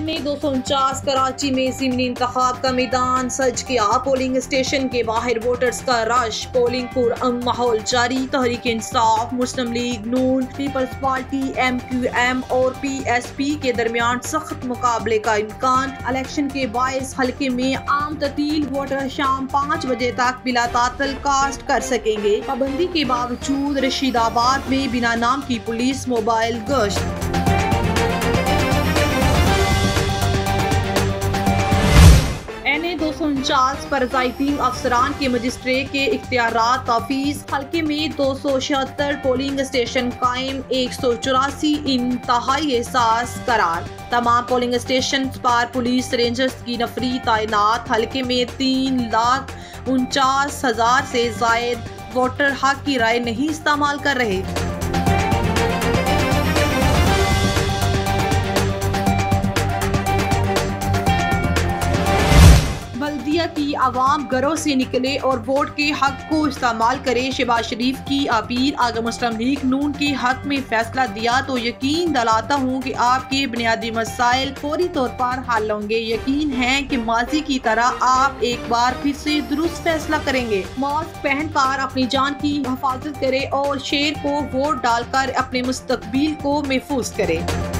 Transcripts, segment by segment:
NA-249 Karachi में ज़िमनी इंतखाब का मैदान सज गया। पोलिंग स्टेशन के बाहर वोटर्स का रश। पोलिंग पुरअमन माहौल जारी। तहरीक इंसाफ, मुस्लिम लीग नून, पीपल्स पार्टी, MQM और PSP के दरमियान सख्त मुकाबले का इम्कान। इलेक्शन के बायस हल्के में आम ततील वोटर शाम 5 बजे तक बिला तातल कास्ट कर सकेंगे। पाबंदी के बावजूद रशीदाबाद में बिना नाम की पुलिस मोबाइल गश्त। NA-249 पर प्रिजाइडिंग अफसरान के मजिस्ट्रेट के इख्तियारात तफीज़। हल्के में 276 पोलिंग स्टेशन कायम, 184 इंतहाई एहसास करार। तमाम पोलिंग स्टेशन पर पुलिस रेंजर्स की नफरी तैनात। हल्के में 3,49,000 से जायद वोटर हक की राय नहीं इस्तेमाल कर रहे। बल्दिया की आवाम घरों से निकले और वोट के हक को इस्तेमाल करे। शहबाज शरीफ की अपील। अगर मुस्लिम लीग नून के हक में फैसला दिया तो यकीन दिलाता हूँ कि आपके बुनियादी मसाइल फौरी तौर पर हल होंगे। यकीन है कि माजी की तरह आप एक बार फिर से दुरुस्त फैसला करेंगे। मास्क पहनकर अपनी जान की हिफाजत करे और शेर को वोट डालकर अपने मुस्तकबिल को महफूज करे।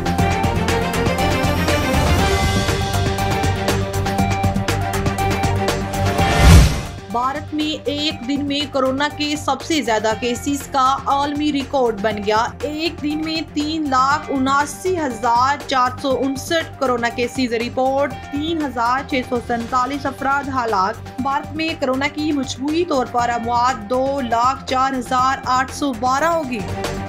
भारत में एक दिन में कोरोना के सबसे ज्यादा केसेस का आलमी रिकॉर्ड बन गया। एक दिन में 3,79,459 कोरोना केसेस रिपोर्ट। 3,647 अफराद हलाक। भारत में कोरोना की मजमूई तौर पर अमवात 2,04,812 होगी।